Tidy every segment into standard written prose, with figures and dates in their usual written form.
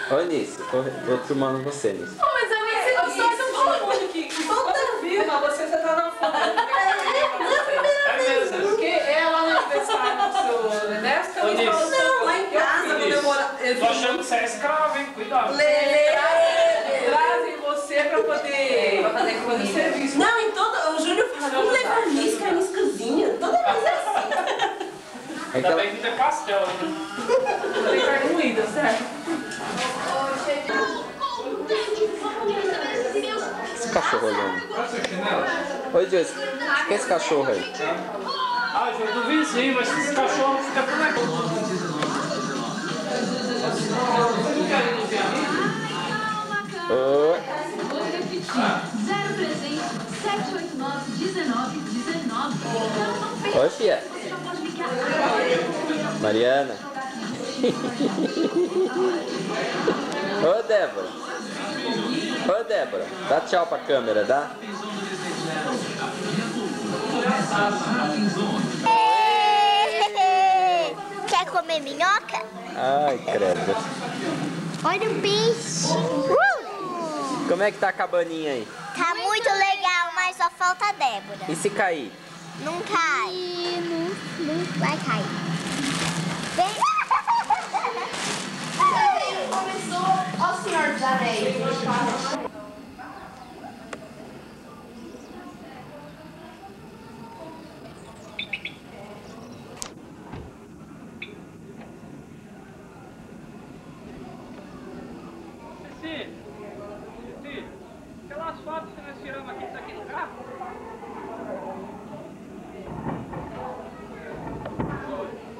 Ô, Nisso, tô filmando você, Nisso. Mas eu ensino só de um mundo que toda vida você tá na foto. É a primeira vez. Porque ela no aniversário do seu Ernesto também falou assim. Não, lá em casa, quando eu moro. Tô achando que você é escravo, hein? Cuidado. Trazem você pra poder fazer serviço. Não, em todo. O Júnior fala, vamos levar Niscazinha. Toda vez é assim. Ainda bem que tem pastel, né? Tem carne moída, certo? Esse cachorro olhando. Oi, Júlio, que é esse cachorro aí? Ah, Júlio, do vizinho, mas esse cachorro fica por aqui. Oi. 0presente 789 1919. Oi, fia. Mariana. Ô, Débora. Ô, Débora. Dá tchau pra câmera, dá? Quer comer minhoca? Ai, credo. Olha o peixe. Como é que tá a cabaninha aí? Tá muito legal, mas só falta a Débora. E se cair? Não cai. Não vai cair. Vem. Começou, ó o senhor de areia. Aquelas fotos que nós tiramos aqui, tá aqui no carro?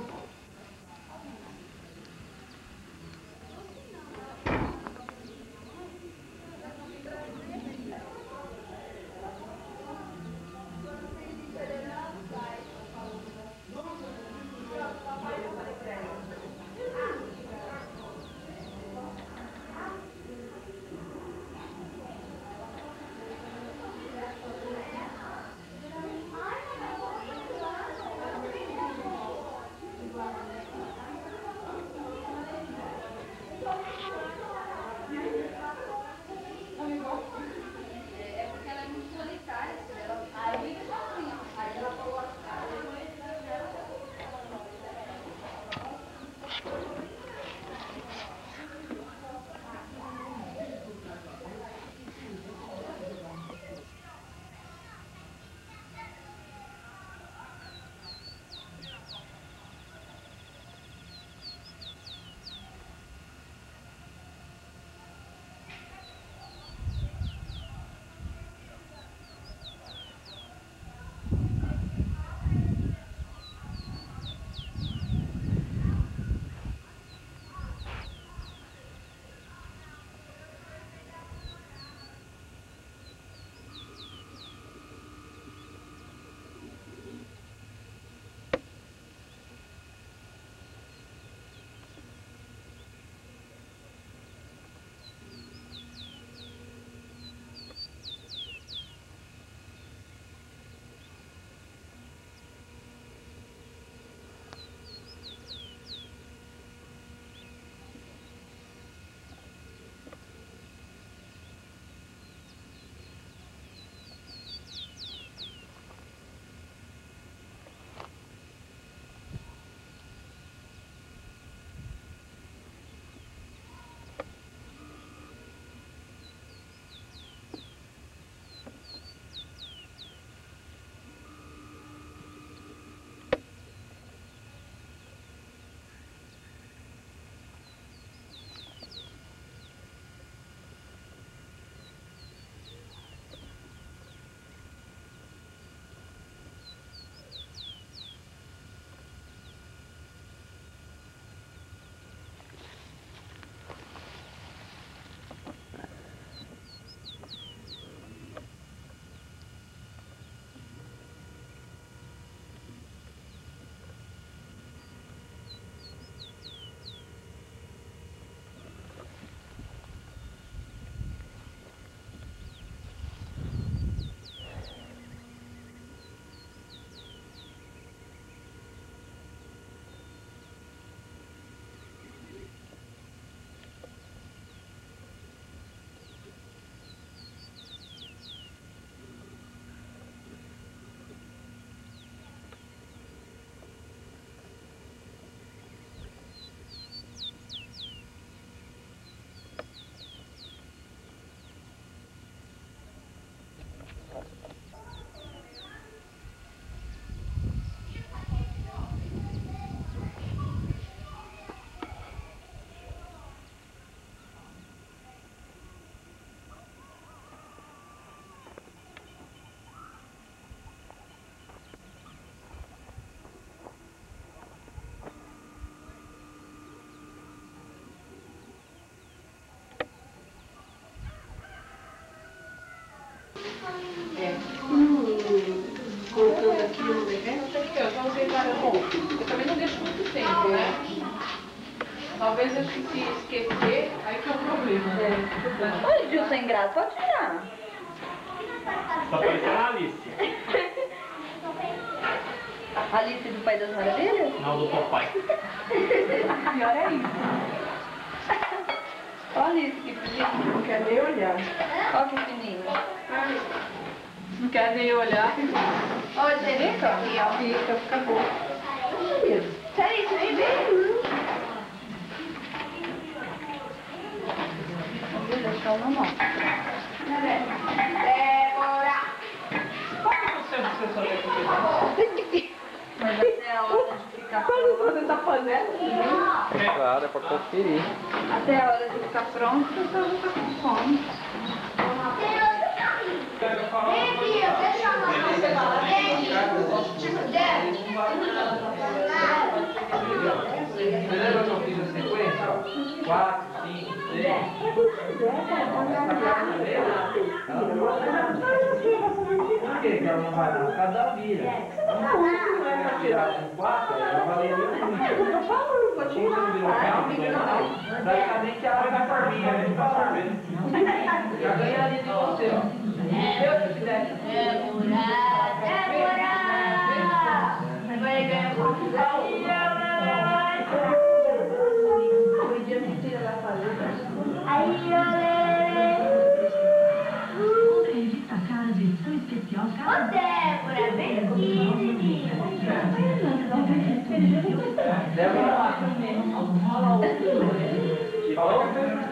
Cortando aqui no evento, aqui, ó, já usei várias roupas. Eu também não deixo muito tempo, né? Talvez eu se esquecer, aí que é o problema. Olha, Gil sem graça, pode tirar. Tá parecendo a Alice. Alice do Pai das Maravilhas? Não, do papai. Pior é isso. Olha Alice, que fininho. Não quer nem olhar. Olha que fininho. Não quer nem olhar. Olha, fica aqui, ó. Fica bom. Peraí, você nem veio? Vou deixar uma mão. Débora! Você sabe o que Mas até a hora de ficar Quando você tá fazendo? É claro, é pra conferir. Até a hora de ficar pronto, eu vou ficar com fome. Vem aqui, eu vou chamar você lá. Vem aqui. Débora! Você lembra que eu fiz a sequência? 4, 5, 6. Por que ela não vai dar? Por causa da vira. Se ela tirar com 4, ela valeria muito. Como você não virou calma, praticamente ela vai por mim, ela vai falar. Já ganharia de você, ó. Eu se fizesse. Débora! Agora ele ganha confusão. Aí, olê! Ô, Débora, vem aqui, menina. Débora. Falou?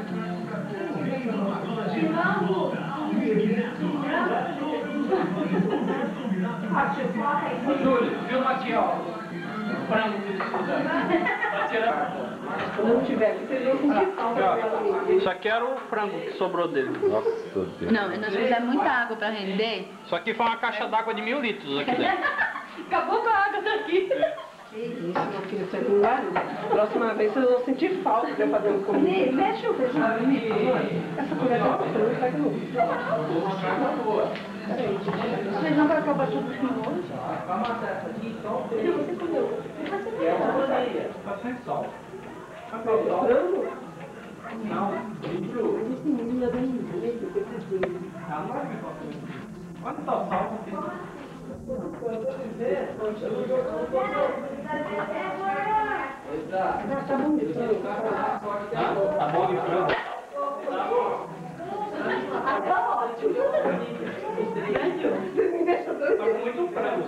Júlio, filma aqui, ó. O frango que eles fizeram. Pra tirar. Quando não tiver, vocês vão sentir falta dela ali. Isso aqui era o frango que sobrou dele. Nossa Deus. Não, nós fizemos muita água pra render. Isso aqui foi uma caixa d'água de 1000 litros aqui dentro. Acabou com a água daqui. Isso, meu filho, você não vai? Próxima vez vocês vão sentir falta de eu fazendo comida. Mexe o feijão. Essa colher tá passando, pega no. Peraí, vocês não vai acabar tudo de novo? Pra matar essa aqui, só o Você comeu. é uma maneira. Tá sem sal. Frango? Não, livro. Esse menino é bem jeito, eu preciso. Ah, não vai me fazer. Quanto tá o sal? Tá bom de frango. Tá bom de frango. Tá ótimo. Vocês me deixam dois. Tá com muito frango.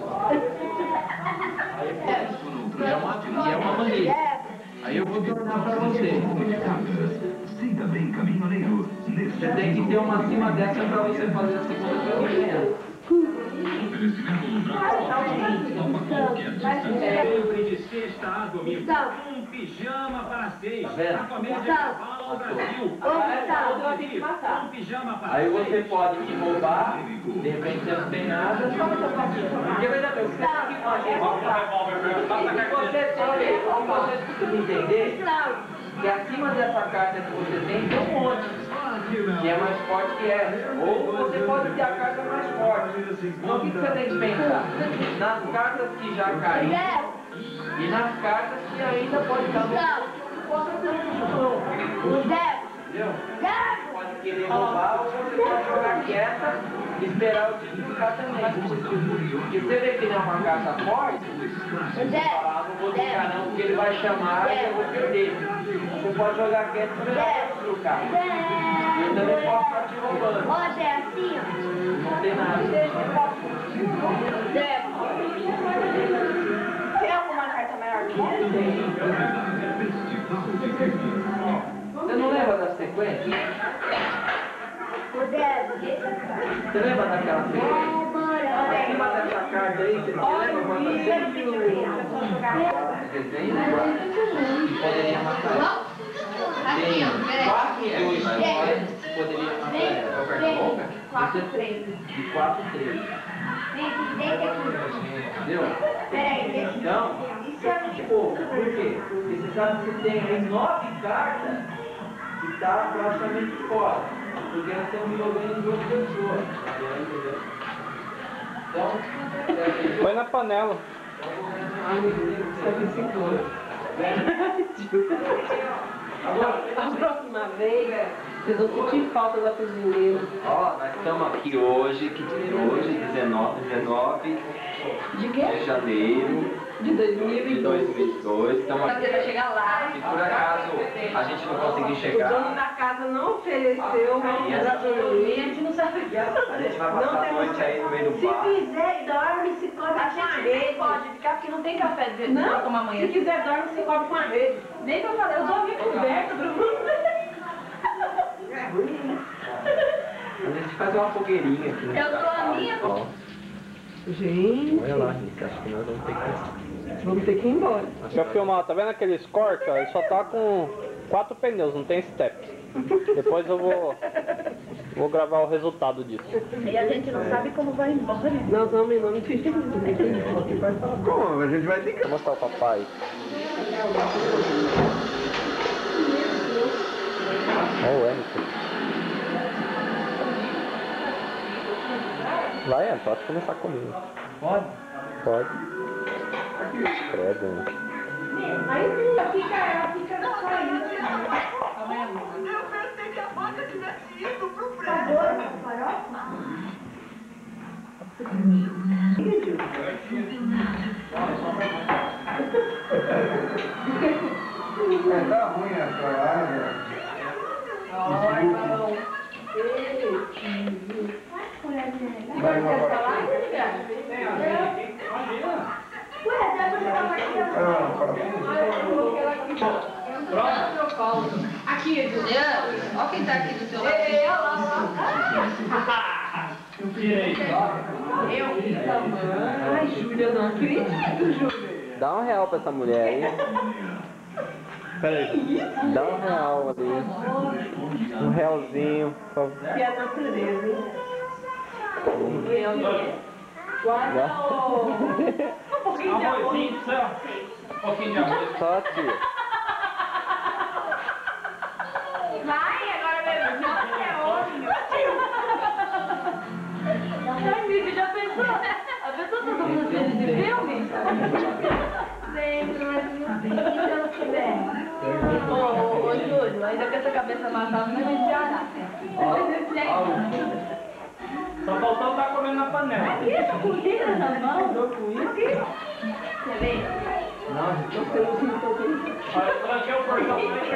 E é uma maneira. Aí eu vou tornar pra você. Sinta bem, caminhoneiro. Você tem que ter uma acima dessa pra você fazer a segunda campanha. Oferecimento no O brinde sexta água, amigo. Um pijama para 6. Tá vendo? Tratamento de cavalo ao Brasil. Um pijama para 6. Aí você pode me roubar, de repente você não tem nada. Porque veja bem, você tá aqui com a gente. Você precisa me entender que acima dessa carta que você tem um monte. Que é mais forte que essa. Ou você pode ter a carta mais forte. Então o que você tem que pensar? Nas cartas que já caíram e nas cartas que ainda pode estar no. Entendeu? Pode querer roubar ou você pode jogar quieta e esperar o time ficar também. Porque você vê que não é uma carta forte, você fala, não vou ficar não, porque ele vai chamar e eu vou perder. Você pode jogar quieto e esperar o trocar. Eu também posso estar te roubando. Ó, Zé, assim, ó. Não tem nada. Débora. Tem alguma carta maior que essa? Você não lembra da sequência? Ô, Débora. Você lembra daquela sequência? Acima dessa carta aí, você lembra quantas desenho? Que poderia matar ela. Tem 4 e 2 histórias que poderia matar ela. De 4 e 3. Entendeu? Peraí, Então, isso é muito pouco. Por quê? Porque você sabe que você tem aí 9 cartas que estão praticamente fora. Porque nós estamos jogando em duas pessoas. Então, põe na panela. Agora, a próxima vez, vocês vão sentir falta da cozinheira. Ó, nós estamos aqui hoje, que dia é hoje? 19 De quê? de janeiro De de 2002. 2002. Estamos aqui. Vai chegar lá. Se por acaso a gente não conseguir O chegar, dono da casa não ofereceu pra dormir, a gente não sabe o que. a gente vai passar a noite aí no meio do bar. quiser, dorme, se cobre A gente pode ficar porque não tem café de Não, tomar amanhã. se quiser, dorme, se cobre com a rede. Nem que eu falei, eu dormi coberto, Bruno. A gente faz uma fogueirinha aqui. Eu tô a minha. Ó, Gente, olha lá, gente. Acho que nós vamos ter que. vamos ter que ir embora. Deixa eu filmar, tá vendo aquele Escort? Ó, ele só tá com 4 pneus, não tem step. Depois eu vou gravar o resultado disso. E a gente não sabe como vai embora. Nós vamos em nome de Jesus. Como? A gente vai ter que. Vou mostrar o papai. Olha o Emerson. Vai, Emerson, pode começar comigo. pode? Pode. Credo, né? Aí fica na saída. Eu pensei que a vaca tivesse ido pro Tá prédio. doido, farofa? Tá ruim essa área. Vai uma Ué, dá pra jogar partida. Aqui, Juliana. Olha quem tá aqui do seu lado. Eu tirei. Ai, Júlia, não acredito, Júlia. Dá R$1 pra essa mulher aí. Pera aí. Dá R$1 ali. R$1, por favor. Que é a natureza, hein? Um pouquinho de arroz. Arrozinho, céu. Um pouquinho de arroz. Só tia. Vai, agora meu nossa, é homem, meu Ai, Mívia, já pensou? A pessoa tá tomando cena de filme? Sempre, mas e se eu não tiver? Ô, Júlio, ainda com essa cabeça matada, não vai enfiar. Só faltou estar comendo na panela. Isso, comida na mão. Aqui. Quer ver? Não, Eu sei, eu sinto um pouquinho. Olha, eu tranquei o portão.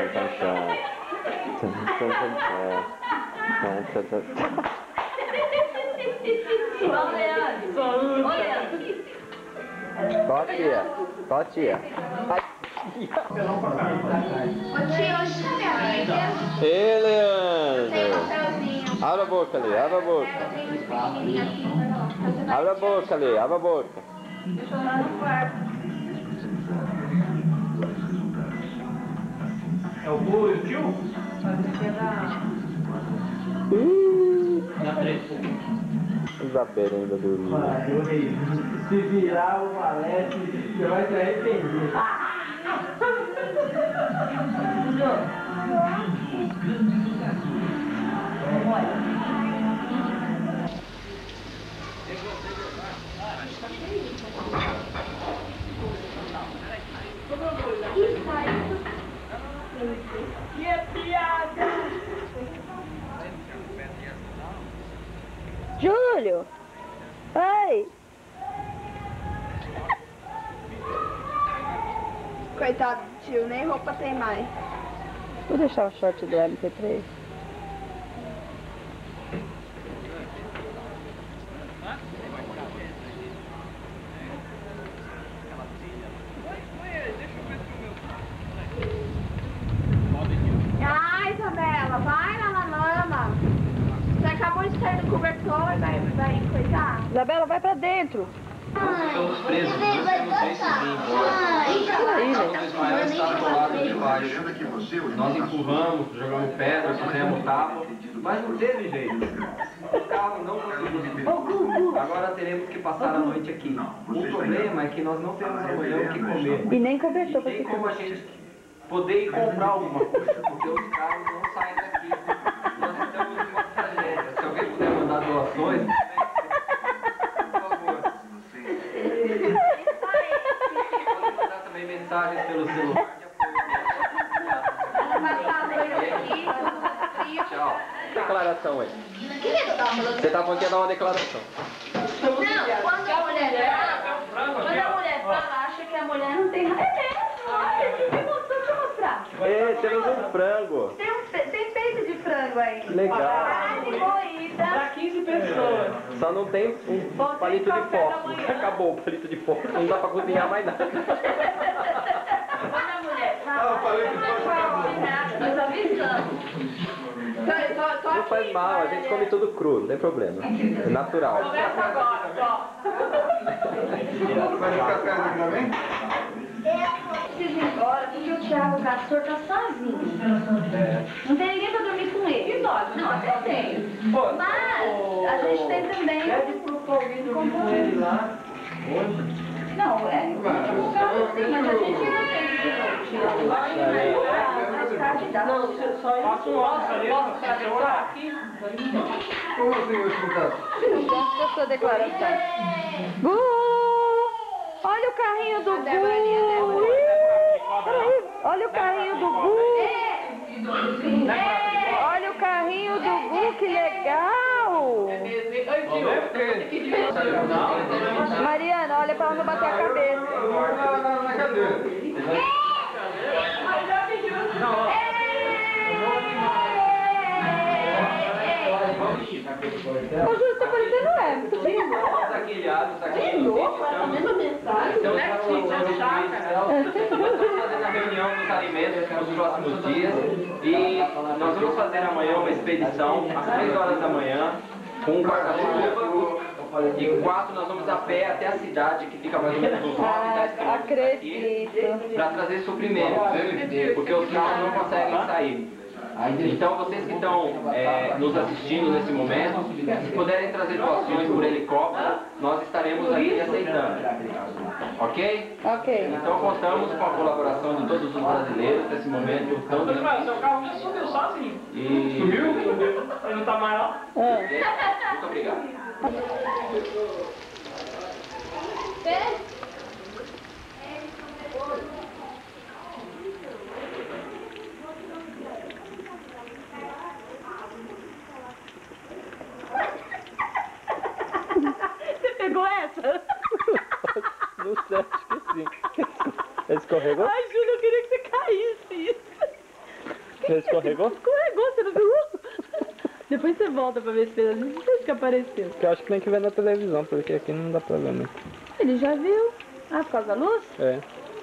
Ó, Leandro. Ô, Leandro. Só tia. Só tia. Ai, tia. Ô tio, hoje tá minha amiga. Ê, Tem um Leandro. papelzinho. Abre a boca ali, abre a boca. Papelzinho pequenininho aqui. Abre a boca ali, abre a boca. Deixa eu lá no quarto. É o Bu e o tio? Isabela ainda dormindo. Se virar o valete, você vai se arrepender. Que piada! Júlio! Oi! Coitado do tio, nem roupa tem mais. Vou deixar o short do MP3. Ai, Isabela, vai lá na lama. Você acabou de sair do cobertor e vai coisar. Isabela, vai pra dentro. Estamos presos, nós temos esse embora. O Ismael estava do lado de baixo. Nós empurramos, jogamos pedra, fizemos tapa, mas não teve jeito. O carro não conseguiu. Agora teremos que passar a noite aqui. O problema é que nós não temos amanhã o que comer. E nem cobertor E pra nem você como a gente poder ir comprar alguma coisa, porque os carros não saem daqui. Nós estamos numa ó. Declaração aí. O que eu tava falando? Você tá falando que ia dar uma declaração. Não, quando a mulher fala, acha que a mulher não tem raiva. É mesmo, olha, deixa eu mostrar. Temos um frango. Tem peito de frango aí. Legal. Carne moída. Pra 15 pessoas. Só não tem um palito de fósforo. Acabou o palito de fósforo. Não dá pra cozinhar mais nada. Quando a mulher fala, nós avisamos. Não faz mal, a gente come tudo cru, não tem problema. É natural. Começa agora, ó. Vai ficar perto aqui também? Eu preciso ir embora porque o Thiago Castor tá sozinho. Não tem ninguém pra dormir com ele. Não, até tem. Mas a gente tem também. Pede pro Paulinho com ele lá. Não, sim, mas a gente não tem mais tarde dá. Não, só faço um almoço ali, pra decorar aqui. Como assim eu escutar? Não gosto da sua declaração. Olha o carrinho do Gu! Peraí, olha o carrinho do Gu! Olha o carrinho do Gu, que legal! Mariana, olha pra não bater a cabeça. Na cadeira. Ô, Júlio, tá parecendo muito lindo. Taquilhados aqui. Que louco, essa mesma mensagem. Então, estamos fazendo a reunião dos alimentos nos próximos dias e nós vamos fazer amanhã uma expedição às 3 horas da manhã com um guarda-chuva e 4 nós vamos a pé até a cidade que fica mais ou menos uns 9, 10 quilômetros daqui para trazer suprimentos, porque os carros não conseguem sair. Então vocês que estão nos assistindo nesse momento, se puderem trazer doações por helicóptero, nós estaremos aqui aceitando. Ok? Ok. Então contamos com a colaboração de todos os brasileiros nesse momento tão difícil. Seu carro já subiu sozinho. E... Subiu? Ele não tá mais lá? Muito obrigado. Você pegou essa? Não sei, acho que sim. Ele escorregou? Ai, Júlio, eu queria que você caísse. Ele escorregou? Escorregou, você não viu? Depois você volta pra ver esse pedacinho. Não sei se que apareceu. Porque eu acho que tem que ver na televisão, porque aqui não dá pra ver muito. Ele já viu. Ah, por causa da luz? É.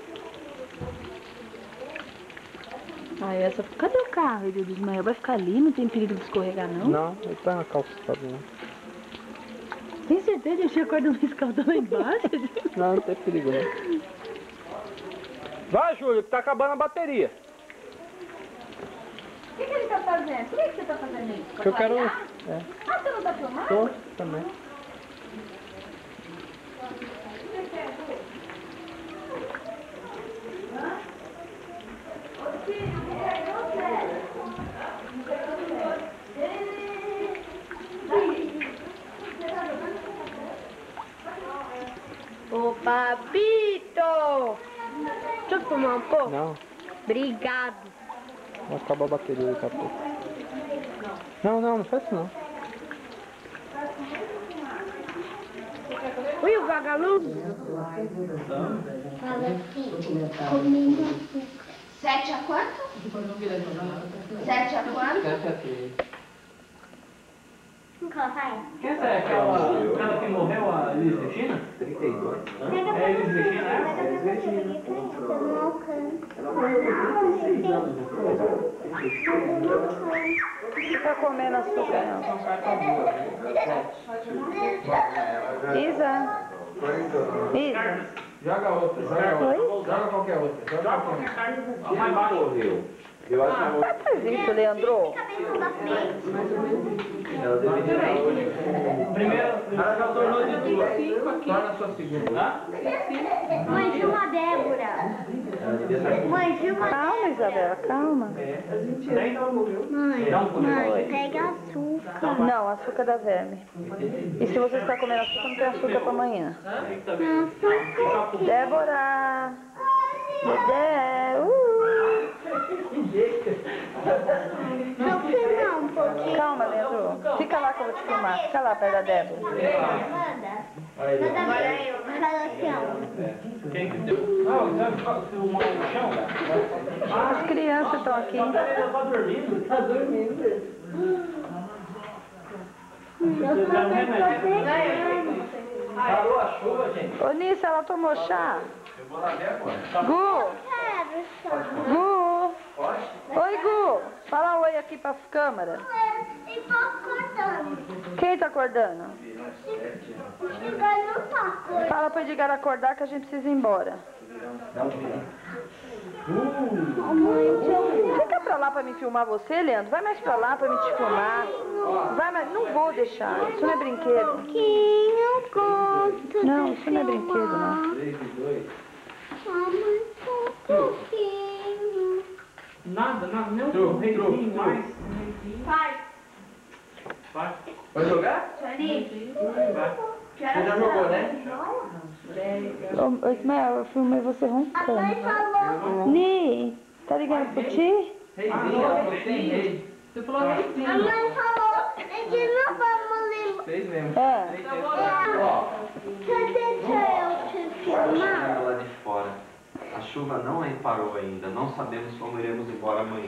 Ah, essa... Cadê o carro, ele desmaiou? Vai ficar ali? Não tem perigo de escorregar, não? Não, ele tá na calçada, não. Tem certeza que eu tinha corda no escaldão lá embaixo? Não, não tem perigo, não. Vai, Júlio, que tá acabando a bateria. O que ele tá fazendo? Por que você tá fazendo isso? Porque eu quero... É. Ah, você não tá filmando? Tô, também. Ô, papito! Deixa eu fumar um pouco? Não, Obrigado. vai acabar a bateria daqui a pouco. Não, não faz isso não. Ui, o vagalume. Fala assim, comendo açúcar. 7 a quanto? 7 a quanto? Nunca vai. Quem é aquela que morreu, a Elis Regina? 32. É Elis Regina, Eu não alcanço. Você tá comendo açúcar, não? Isa. Isa. Joga outra, joga qualquer outra. Joga qualquer outra. mais baixo. Correu. Eu acho que a outra... Faz isso, Leandro. Ela deveria estar hoje. Primeiro, Ela já tornou de 2. Torna a sua segunda. Mãe, filma a Débora. Ela devia estar com... Mãe, filma a Calma, Isabela, calma. Mãe, pega açúcar. Não, açúcar dá verme. E se você está comendo açúcar, não tem açúcar pra amanhã. Débora! Dedé! Vou filmar um pouquinho. Calma, Leandro. Fica lá que eu vou te filmar. Fica lá perto da Débora. Manda. Agora eu. Fala assim, ó. Quem que deu? Não, filmou no chão, cara. As crianças estão aqui. Tá dormindo? Tá dormindo. Parou a chuva, gente? Ô, Nisso, ela tomou chá? Eu vou lá ver agora. Gu! Quero só. Gu! Pode? Oi, Gu! Fala oi aqui pra câmera. E tô acordando. Quem tá acordando? O Edgar não tá acordando. Fala pro Edgar acordar que a gente precisa ir embora. Dá um beijo. Fica pra lá pra me filmar você, Leandro. Vai mais pra lá pra me te filmar. Vai mais... Não vou deixar. Isso não é brinquedo. Pouquinho gosto. Não, isso não é brinquedo, não. 3 e 2. Mamãe, só um pouquinho. Nada, nem um reizinho mais. Pai, Vai. Vai jogar? Johnny, Vai. Você já jogou, né? Ô, Ismael, eu filmei você A mãe roncando. falou. Ni, tá ligando pro ti? Reizinho, ela falou que tem rei. Você falou A reizinho. mãe falou que não vamos lembrar. Fez mesmo. É. Você deixa eu te filmar? Chega lá de fora. A chuva não parou ainda. Não sabemos como iremos embora amanhã.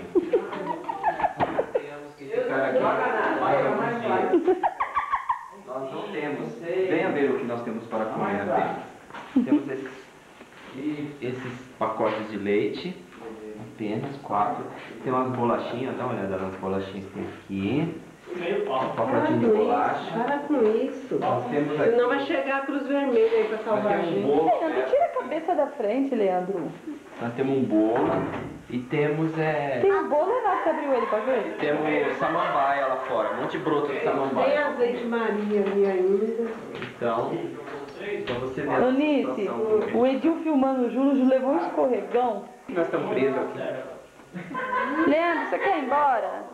Temos que ficar aqui mais alguns dias. Nós não temos. Venha ver o que nós temos para comer apenas. Temos esses pacotes de leite. Apenas 4. Tem umas bolachinhas. Dá uma olhada nas bolachinhas que tem aqui. Um pacotinho de bolacha. Para com isso. Nós temos aqui. Senão vai chegar a Cruz Vermelha aí pra salvar a Nós temos um gente. bolo. Leandro, tira a cabeça da frente, Leandro. Nós temos um bolo e temos Tem um bolo, Renato, você abriu ele pra ver? temos samambaia lá fora, um monte de broto de Tem samambaia. azeite Maria ali ainda. Então você vê a Eunice, situação. o Edil filmando o Júlio levou um escorregão. Nós estamos presos aqui. Leandro, você quer ir embora?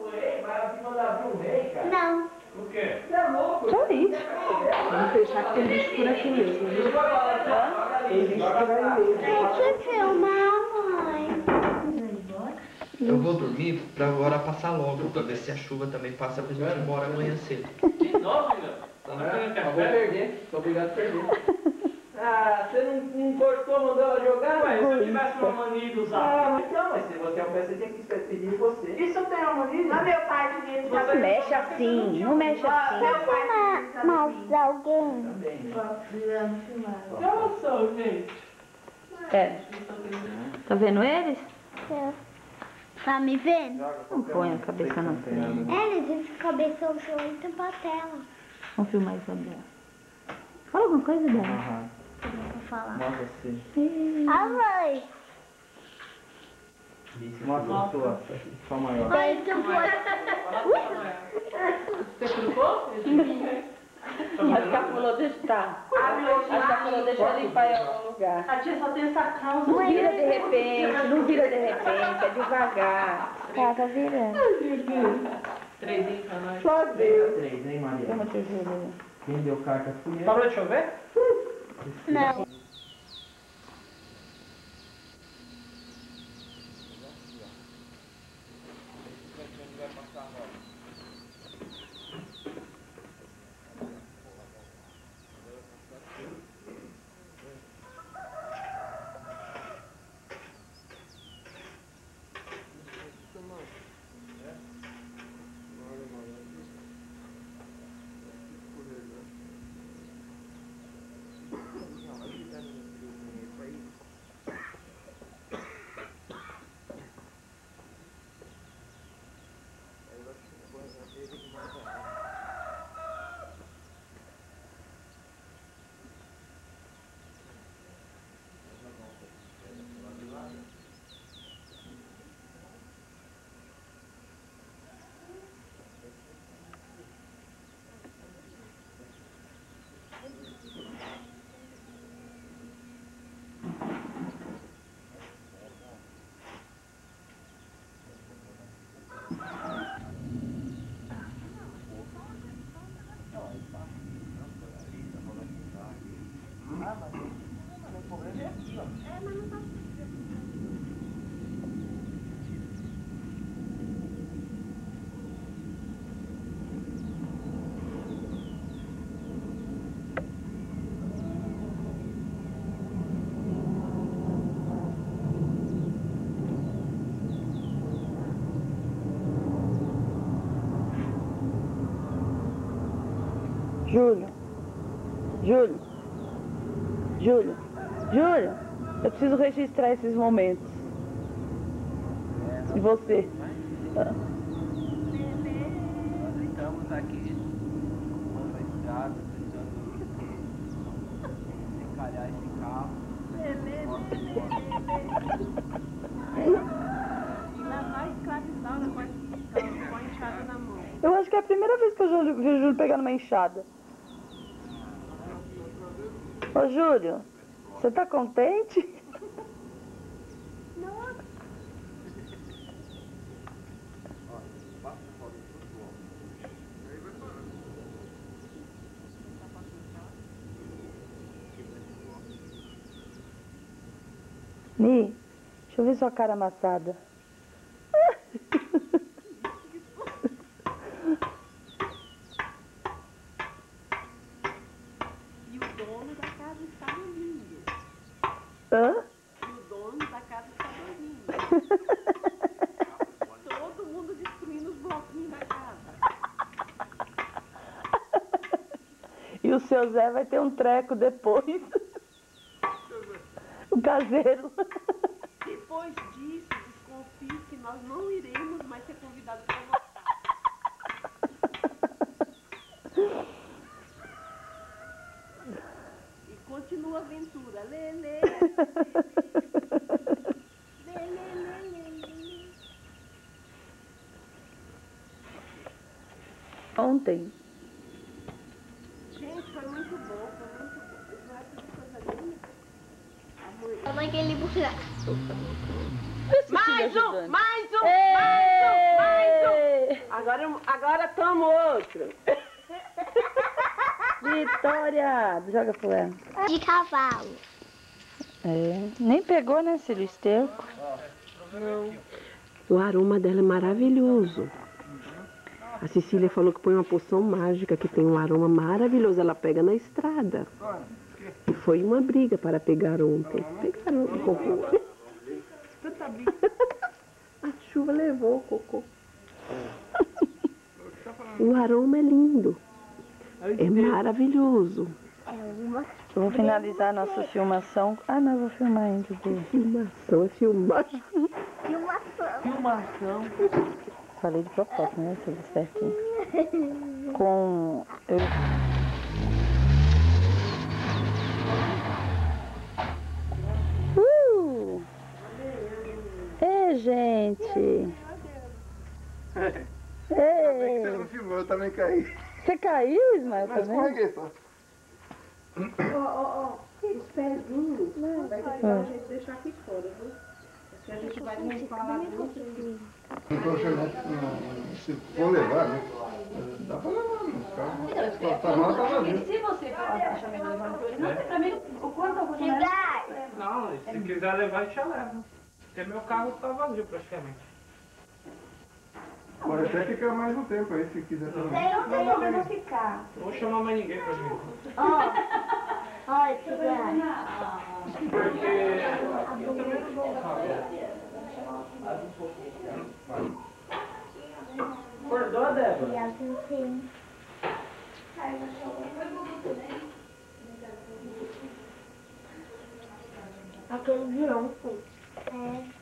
Não. O quê? Só isso. Vamos fechar que tem bicho por aqui mesmo. Viu? Tem bicho por aí mesmo. Deixa eu filmar, mãe. Eu vou dormir pra agora passar logo, pra ver se a chuva também passa pra gente ir embora amanhã cedo. De novo, meu? Tá na café? Eu vou perder, tô obrigado a perder. Ah, você não gostou, mandou ela jogar? Ué, se eu tivesse uma mania de usar. Ah, mas não, mas se você é um pé, você tinha que pedir você. Isso tem uma mania? Não, meu pai devia te Não mexe assim, não mexe assim. Quer mostrar alguém? Eu sou, gente. É. Tá vendo eles? Tá me vendo? Não põe a cabeça na frente. Eles de cabeça o seu e tampa a tela. Vamos filmar isso dela. Fala alguma coisa dela. Vou falar. Mostra assim. A mãe. Mostra a sua, só maior. Oi, tu pode. Você colocou? Acho que a fulô deixa. Acho que a fulô deixa eu limpar em algum lugar. A tia só tem essa calça. Não vira de repente, não vira de repente, é devagar. Tá virando. 3 pra nós. Só Deus. 3, hein, Maria? Vamos ter Júlia. Quem deu carta fui eu. Parou de chover? Não. Júlio. Júlio. Júlio. Júlio. Eu preciso registrar esses momentos. E você? Estamos aqui. Vamos pra estrada, tentando encalhar esse carro. Eu acho que é a primeira vez que eu vi o Júlio pegar numa enxada. Ô Júlio, você tá contente? Não. Ni, deixa eu ver sua cara amassada. E o dono da casa está dormindo. Hã? E o dono da casa está dormindo. Todo mundo destruindo os bloquinhos da casa. E o seu Zé vai ter um treco depois. O caseiro. Depois disso, desconfio que nós não iremos mais ser convidados para voltar. E continua a aventura. Lê, lê. Lê, lê, lê, lê. Ontem. Gente, foi muito bom, foi muito bom. Isso vai ser coisa linda. Mamãe quer livrar. Mais um, mais um, Ei! mais um. Agora toma outro. Vitória! Joga pro ela. De cavalo. É, nem pegou, né, Cílio Esterco? O aroma dela é maravilhoso. A Cecília falou que põe uma poção mágica que tem um aroma maravilhoso. Ela pega na estrada. E foi uma briga para pegar ontem. Pegaram o cocô. A chuva levou o cocô. O aroma é lindo. É maravilhoso. Eu vou finalizar a nossa filmação. Ah, não, eu vou filmar ainda. Filmação é filmagem. Filmação. Falei de propósito, né? Tudo certinho. Com... Ei, gente! Ei! Você não filmou, eu também caí. Você caiu, Ismael, Mas também? escorreguei só. Os pezinhos vai ter que a gente deixar aqui fora, viu? Porque a gente vai limpar lá dentro. Não tô chegando, se for levar, né? Dá pra levar, né? Tá mal, tá vazio. Se você achar melhor levar no não tem pra mim o quanto eu vou levar. Não, se quiser levar, a gente já leva. Porque meu carro tá vazio praticamente. Pode até ficar mais um tempo aí, se quiser também. Não tem problema ficar. Não vou chamar mais ninguém pra vir. Olha, tiver. Porque eu também não vou usar. Acordou, Débora? Sim. Aquele virou um pouco. É.